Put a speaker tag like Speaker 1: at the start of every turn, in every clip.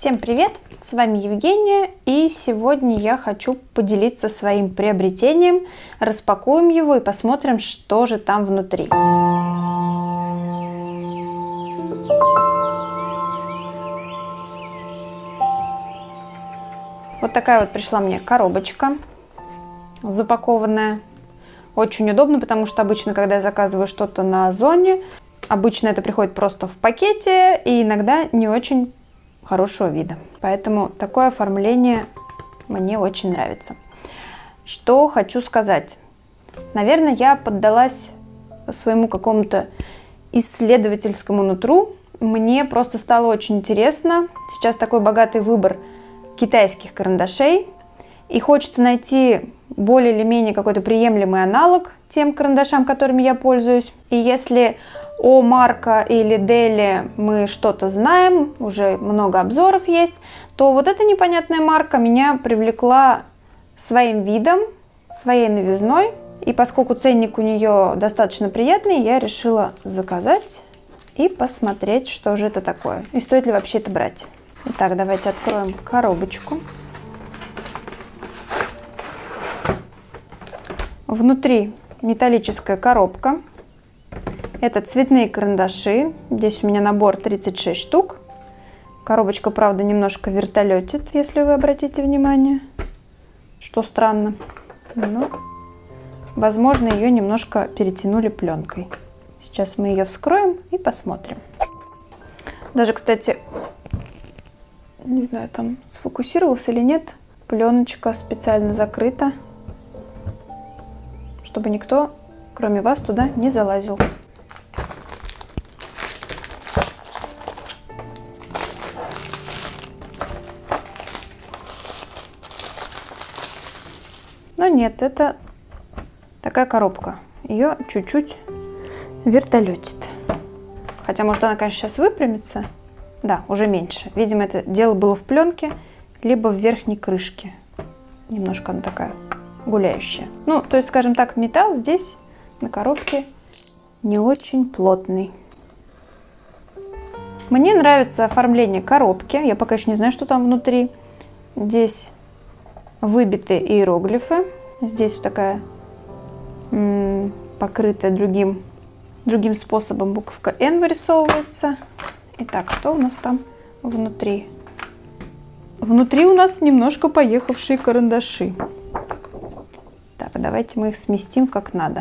Speaker 1: Всем привет! С вами Евгения, и сегодня я хочу поделиться своим приобретением. Распакуем его и посмотрим, что же там внутри. Вот такая вот пришла мне коробочка запакованная. Очень удобно, потому что обычно, когда я заказываю что-то на Озоне, обычно это приходит просто в пакете и иногда не очень хорошего вида. Поэтому такое оформление мне очень нравится. Что хочу сказать. Наверное, я поддалась своему какому-то исследовательскому нутру. Мне просто стало очень интересно. Сейчас такой богатый выбор китайских карандашей. И хочется найти более или менее какой-то приемлемый аналог тем карандашам, которыми я пользуюсь. И если о Марко или Дели мы что-то знаем, уже много обзоров есть, то вот эта непонятная марка меня привлекла своим видом, своей новизной. И поскольку ценник у нее достаточно приятный, я решила заказать и посмотреть, что же это такое. И стоит ли вообще это брать. Итак, давайте откроем коробочку. Внутри металлическая коробка. Это цветные карандаши. Здесь у меня набор 36 штук. Коробочка, правда, немножко вертолетит, если вы обратите внимание. Что странно. Но, возможно, ее немножко перетянули пленкой. Сейчас мы ее вскроем и посмотрим. Даже, кстати, не знаю, там сфокусировался или нет. Пленочка специально закрыта, чтобы никто, кроме вас, туда не залазил. Но нет, это такая коробка. Ее чуть-чуть вертолетит. Хотя, может, она, конечно, сейчас выпрямится. Да, уже меньше. Видимо, это дело было в пленке, либо в верхней крышке. Немножко она такая гуляющая. Ну, то есть, скажем так, металл здесь на коробке не очень плотный. Мне нравится оформление коробки. Я пока еще не знаю, что там внутри. Здесь выбиты иероглифы. Здесь вот такая покрытая другим способом буковка N вырисовывается. Итак, что у нас там внутри? Внутри у нас немножко поехавшие карандаши. Так, давайте мы их сместим как надо.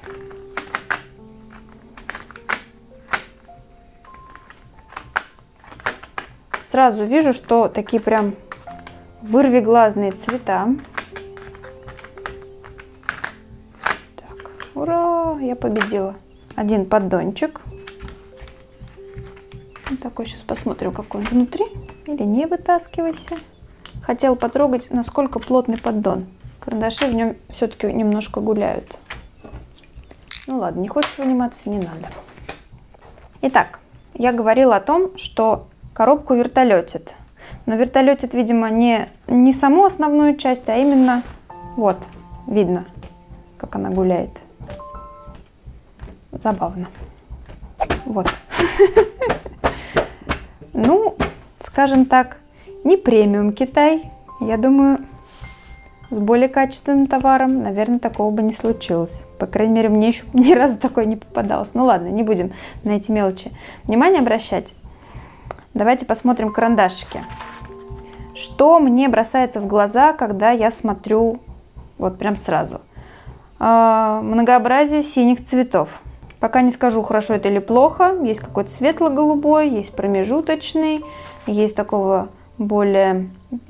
Speaker 1: Сразу вижу, что такие прям вырвиглазные цвета. Так, ура, я победила. Один поддончик. Вот такой, сейчас посмотрим, какой он внутри. Или не вытаскивайся. Хотела потрогать, насколько плотный поддон. Карандаши в нем все-таки немножко гуляют. Ну ладно, не хочешь выниматься, не надо. Итак, я говорила о том, что коробку вертолетит. Но вертолетит, видимо, не саму основную часть, а именно, вот, видно, как она гуляет. Забавно. Вот. Ну, скажем так, не премиум Китай. Я думаю, с более качественным товаром, наверное, такого бы не случилось. По крайней мере, мне еще ни разу такое не попадалось. Ну ладно, не будем на эти мелочи внимание обращать. Давайте посмотрим карандашики. Что мне бросается в глаза, когда я смотрю вот прям сразу? Многообразие синих цветов. Пока не скажу, хорошо это или плохо. Есть какой-то светло-голубой, есть промежуточный, есть такого более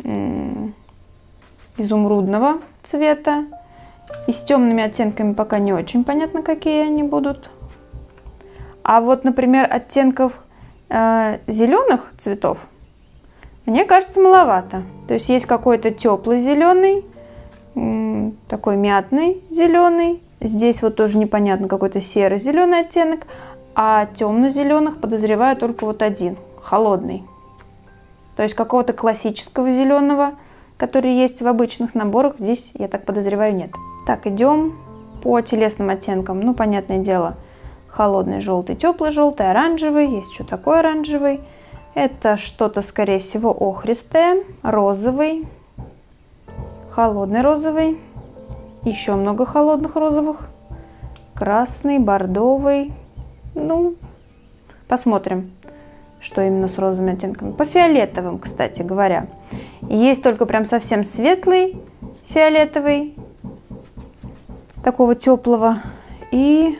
Speaker 1: изумрудного цвета. И с темными оттенками пока не очень понятно, какие они будут. А вот, например, оттенков зеленых цветов, мне кажется, маловато. То есть есть какой-то теплый зеленый, такой мятный зеленый. Здесь вот тоже непонятно, какой-то серо-зеленый оттенок. А темно-зеленых подозреваю только вот один, холодный. То есть какого-то классического зеленого, который есть в обычных наборах, здесь, я так подозреваю, нет. Так, идем по телесным оттенкам. Ну, понятное дело, холодный желтый, теплый желтый, оранжевый. Есть еще такой оранжевый. Это что-то, скорее всего, охристое, розовый, холодный розовый, еще много холодных розовых, красный, бордовый. Ну, посмотрим, что именно с розовыми оттенками. По фиолетовым, кстати говоря. Есть только прям совсем светлый фиолетовый, такого теплого, и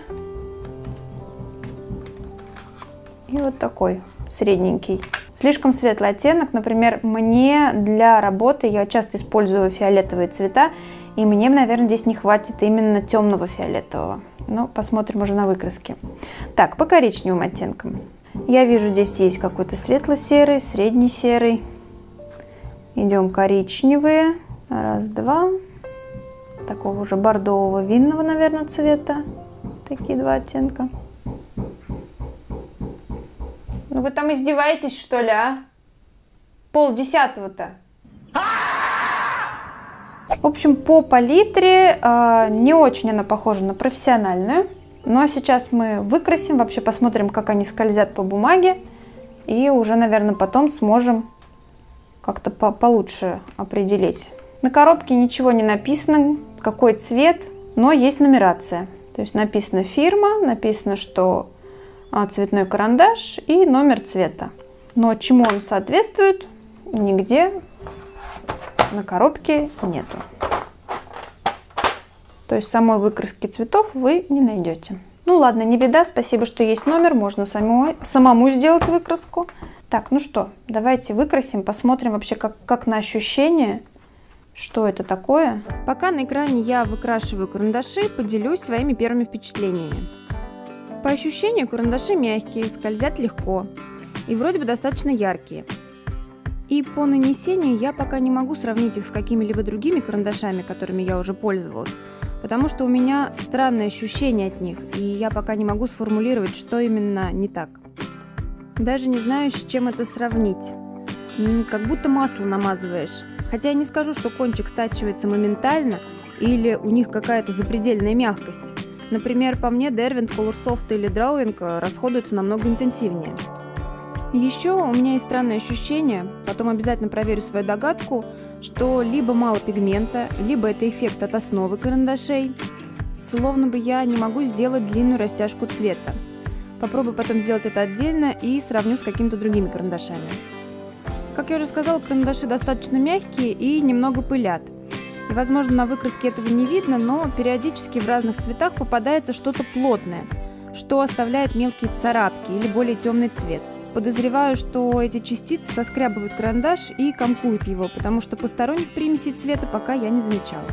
Speaker 1: вот такой средненький. Слишком светлый оттенок, например, мне для работы, я часто использую фиолетовые цвета, и мне, наверное, здесь не хватит именно темного фиолетового. Но посмотрим уже на выкраске. Так, по коричневым оттенкам. Я вижу, здесь есть какой-то светло-серый, средний серый. Идем коричневые. Раз, два. Такого уже бордового винного, наверное, цвета. Такие два оттенка. Ну вы там издеваетесь, что ли, а? 9:30-то. В общем, по палитре не очень она похожа на профессиональную. Но сейчас мы выкрасим, вообще посмотрим, как они скользят по бумаге. И уже, наверное, потом сможем как-то получше определить. На коробке ничего не написано, какой цвет, но есть нумерация. То есть написана фирма, написано, что цветной карандаш и номер цвета. Но чему он соответствует, нигде на коробке нету. То есть самой выкраски цветов вы не найдете. Ну ладно, не беда, спасибо, что есть номер, можно самому сделать выкраску. Так, ну что, давайте выкрасим, посмотрим вообще, как на ощущение, что это такое. Пока на экране я выкрашиваю карандаши, поделюсь своими первыми впечатлениями. По ощущению, карандаши мягкие, скользят легко и вроде бы достаточно яркие. И по нанесению я пока не могу сравнить их с какими-либо другими карандашами, которыми я уже пользовалась, потому что у меня странное ощущение от них, и я пока не могу сформулировать, что именно не так. Даже не знаю, с чем это сравнить. Как будто масло намазываешь. Хотя я не скажу, что кончик стачивается моментально, или у них какая-то запредельная мягкость. Например, по мне Derwent, Colorsoft или Drawing расходуются намного интенсивнее. Еще у меня есть странное ощущение, потом обязательно проверю свою догадку, что либо мало пигмента, либо это эффект от основы карандашей, словно бы я не могу сделать длинную растяжку цвета. Попробую потом сделать это отдельно и сравню с какими-то другими карандашами. Как я уже сказала, карандаши достаточно мягкие и немного пылят. И, возможно, на выкраске этого не видно, но периодически в разных цветах попадается что-то плотное, что оставляет мелкие царапки или более темный цвет. Подозреваю, что эти частицы соскрябывают карандаш и комкуют его, потому что посторонних примесей цвета пока я не замечала.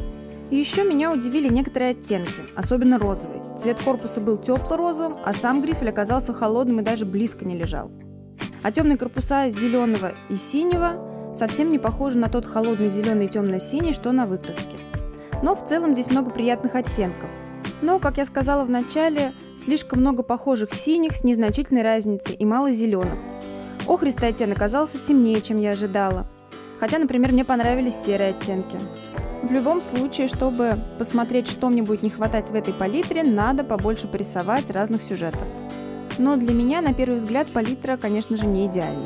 Speaker 1: И еще меня удивили некоторые оттенки, особенно розовый. Цвет корпуса был тепло-розовым, а сам грифель оказался холодным и даже близко не лежал. А темные корпуса зеленого и синего совсем не похожи на тот холодный зеленый и темно-синий, что на выкраске. Но в целом здесь много приятных оттенков. Но, как я сказала в начале, слишком много похожих синих с незначительной разницей и мало зеленых. Охристый оттенок оказался темнее, чем я ожидала. Хотя, например, мне понравились серые оттенки. В любом случае, чтобы посмотреть, что мне будет не хватать в этой палитре, надо побольше порисовать разных сюжетов. Но для меня, на первый взгляд, палитра, конечно же, не идеальна.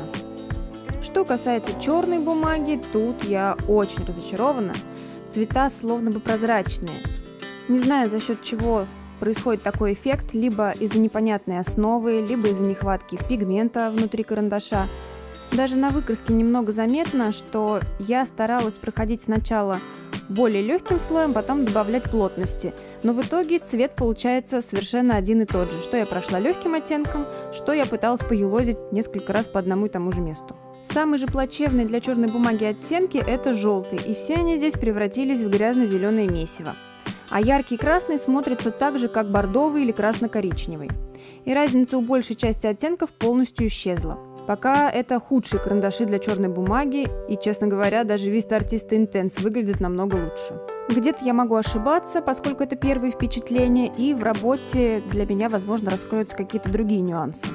Speaker 1: Что касается черной бумаги, тут я очень разочарована. Цвета словно бы прозрачные. Не знаю, за счет чего происходит такой эффект, либо из-за непонятной основы, либо из-за нехватки пигмента внутри карандаша. Даже на выкраске немного заметно, что я старалась проходить сначала более легким слоем, потом добавлять плотности. Но в итоге цвет получается совершенно один и тот же. Что я прошла легким оттенком, что я пыталась поелозить несколько раз по одному и тому же месту. Самый же плачевный для черной бумаги оттенки – это желтый, и все они здесь превратились в грязно-зеленое месиво. А яркий красный смотрится так же, как бордовый или красно-коричневый. И разница у большей части оттенков полностью исчезла. Пока это худшие карандаши для черной бумаги, и, честно говоря, даже Vista Artista Intense выглядит намного лучше. Где-то я могу ошибаться, поскольку это первые впечатления, и в работе для меня, возможно, раскроются какие-то другие нюансы.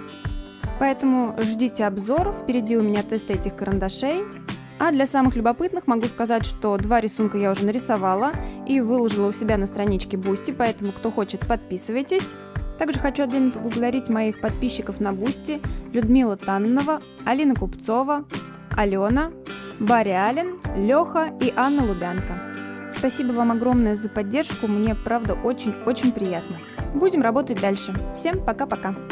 Speaker 1: Поэтому ждите обзоров, впереди у меня тест этих карандашей. А для самых любопытных могу сказать, что 2 рисунка я уже нарисовала и выложила у себя на страничке Boosty, поэтому кто хочет, подписывайтесь. Также хочу отдельно поблагодарить моих подписчиков на Бусти: Людмила Таннова, Алина Купцова, Алена, Барри Аллен, Леха и Анна Лубянка. Спасибо вам огромное за поддержку, мне правда очень-очень приятно. Будем работать дальше. Всем пока-пока!